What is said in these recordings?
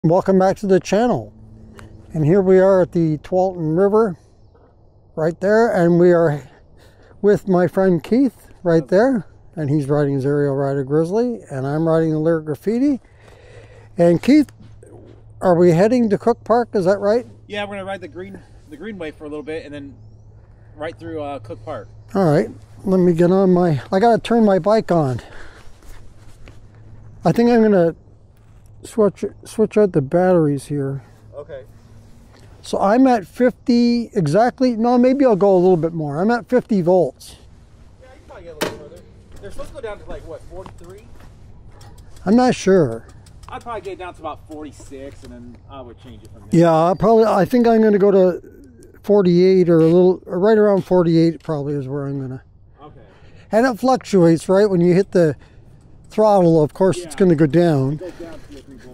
Welcome back to the channel. And here we are at the Tualatin River right there, and we are with my friend Keith right there, and he's riding his Aerial Rider Grizzly and I'm riding the Lyric Graffiti. And Keith, are we heading to Cook Park, is that right? Yeah, we're gonna ride the Greenway for a little bit and then right through Cook Park. All right, let me get on I gotta turn my bike on. I think I'm gonna switch out the batteries here. Okay. So I'm at 50 exactly. No, maybe I'll go a little bit more. I'm at 50 volts. Yeah, you can probably get a little further. They're supposed to go down to like what, 43? I'm not sure. I'd probably get down to about 46 and then I would change it from there. Yeah, I think I'm going to go to 48 or right around 48 probably is where I'm going to. Okay. And it fluctuates, right? When you hit the throttle, of course, it's going to go down. It goes down 2 or 3 volts.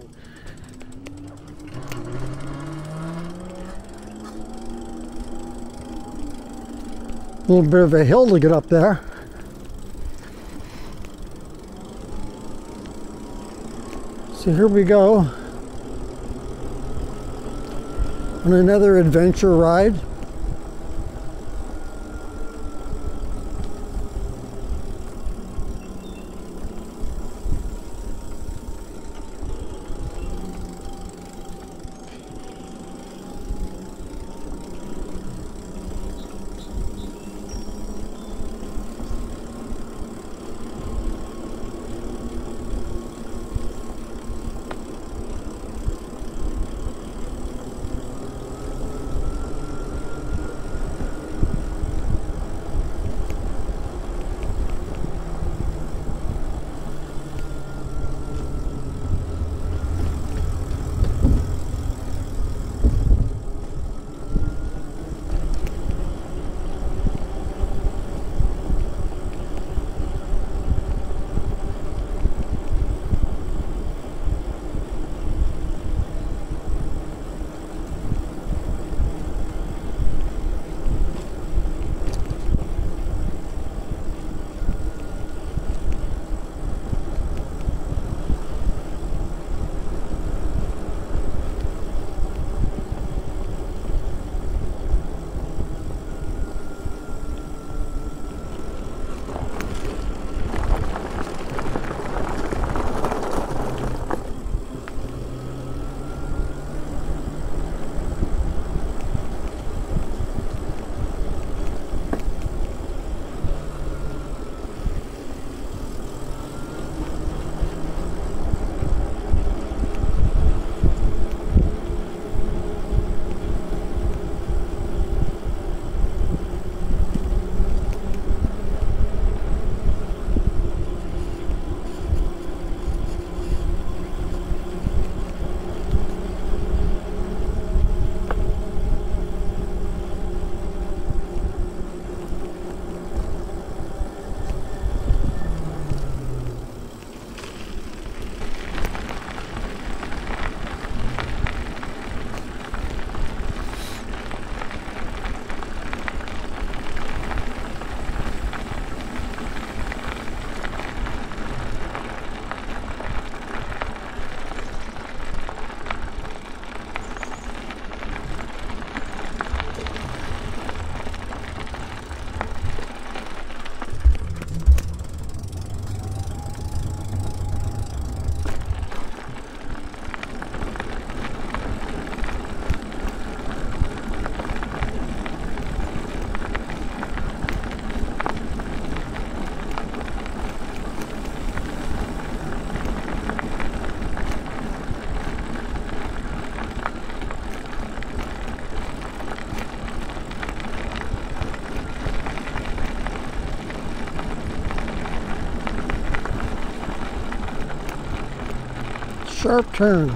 A little bit of a hill to get up there. So here we go on another adventure ride. Sharp turn.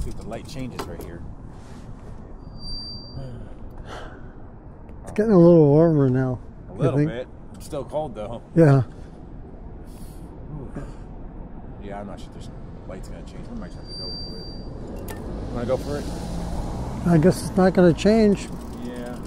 See if the light changes right here. It's getting a little warmer now. A little bit. Still cold though. Yeah. Yeah, I'm not sure the light's gonna change. We might have to go for it. Wanna go for it? I guess it's not going to change. Yeah.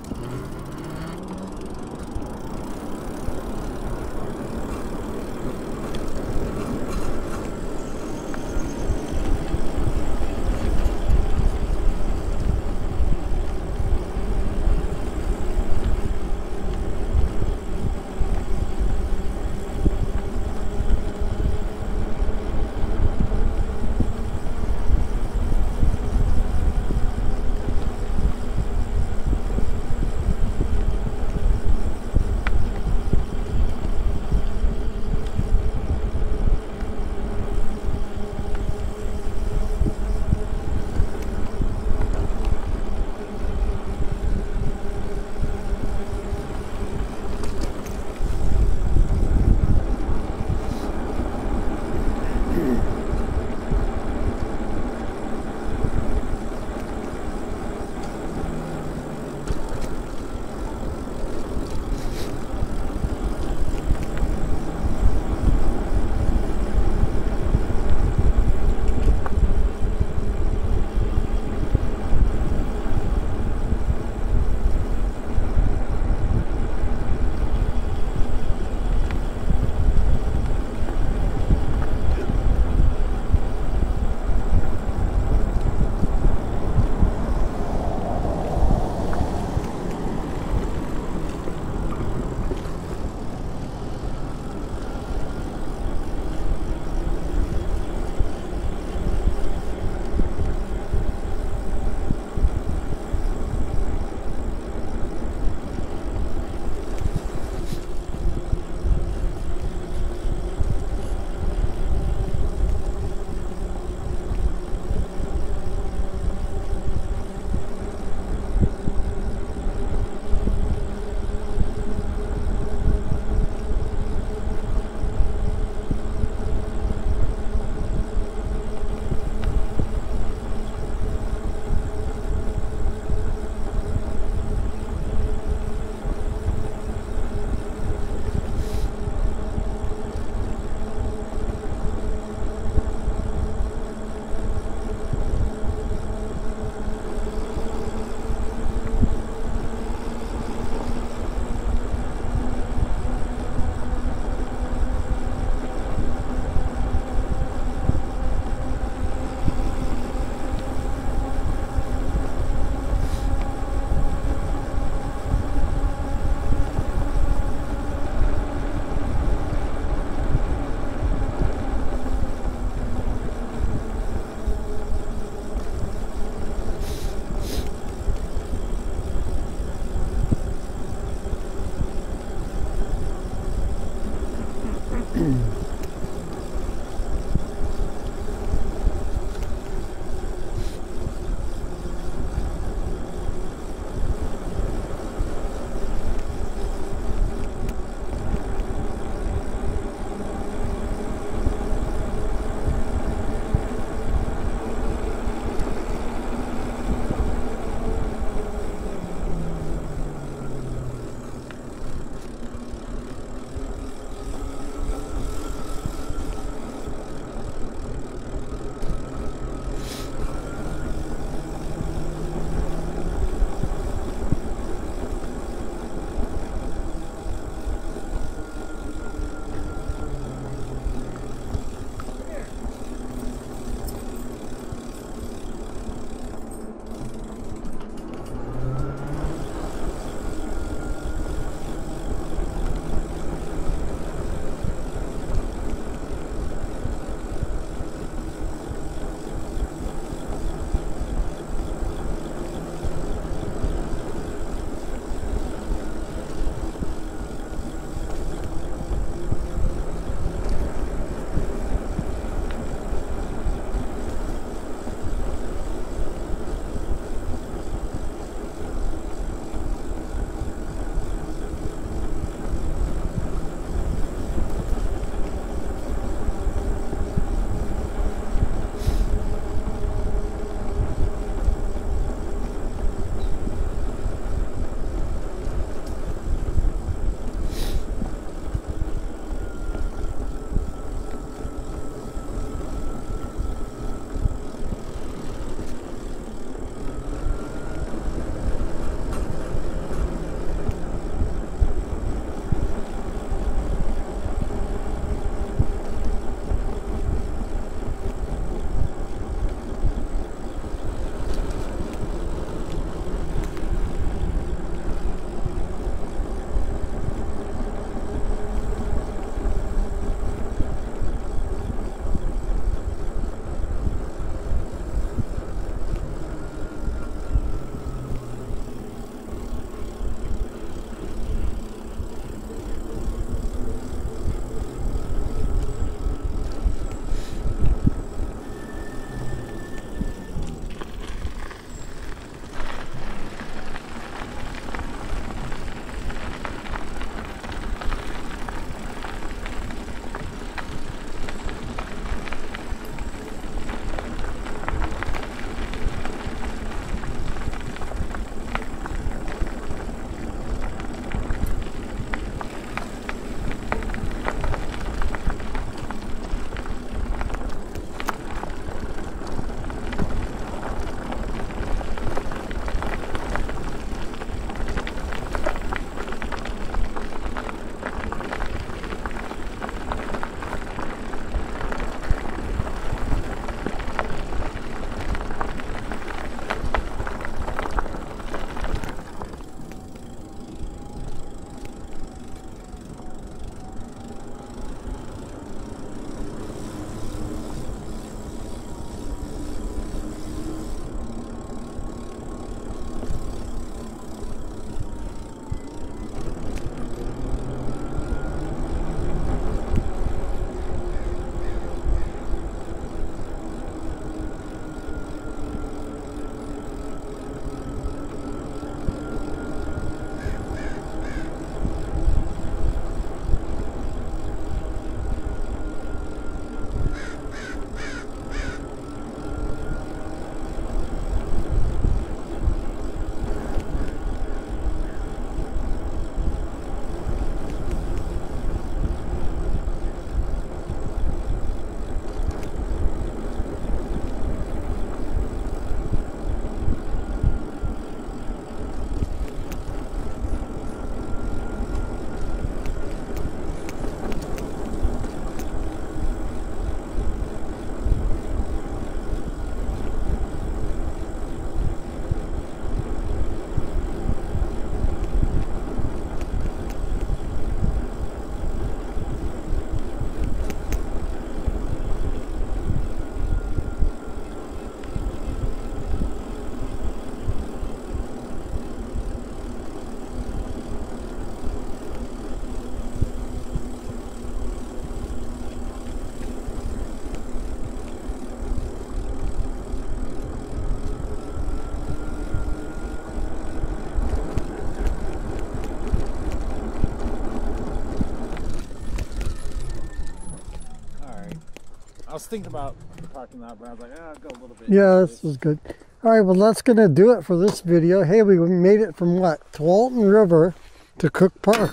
thinking about parking lot, but I was like, I'll go a little bit. Yeah, this is good. All right, well, that's going to do it for this video. Hey, we made it from what? Tualatin River to Cook Park.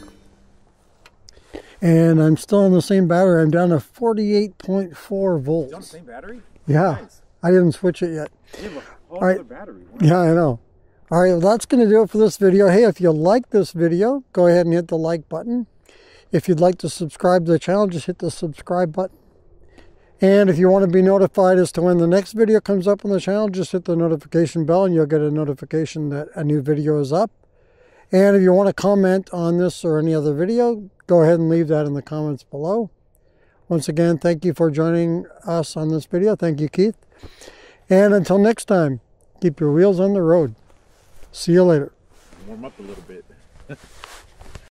And I'm still on the same battery. I'm down to 48.4 volts. You on the same battery? Yeah, nice. I didn't switch it yet. You have a whole other battery. Wow. Yeah, I know. All right, well, that's going to do it for this video. Hey, if you like this video, go ahead and hit the like button. If you'd like to subscribe to the channel, just hit the subscribe button. And if you want to be notified as to when the next video comes up on the channel, just hit the notification bell and you'll get a notification that a new video is up. And if you want to comment on this or any other video, go ahead and leave that in the comments below. Once again, thank you for joining us on this video. Thank you, Keith. And until next time, keep your wheels on the road. See you later. Warm up a little bit.